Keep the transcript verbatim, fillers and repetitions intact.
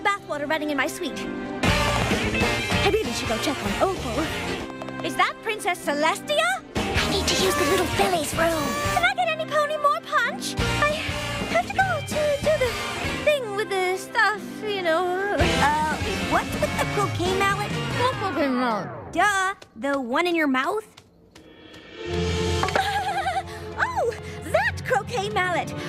bathwater running in my suite. I really should go check on Opal. Is that Princess Celestia? I need to use the little filly's room. Can I get any pony more punch? I have to go to do the thing with the stuff, you know. Uh, what's with the croquet mallet? What croquet mallet? Duh, the one in your mouth? Oh, that croquet mallet.